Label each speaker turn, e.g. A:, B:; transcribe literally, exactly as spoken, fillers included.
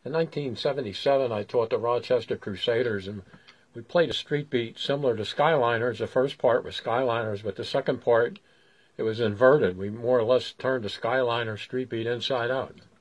A: In nineteen seventy-seven, I taught the Rochester Crusaders, and we played a street beat similar to Skyliners. The first part was Skyliners, but the second part, it was inverted. We more or less turned the Skyliner street beat inside out.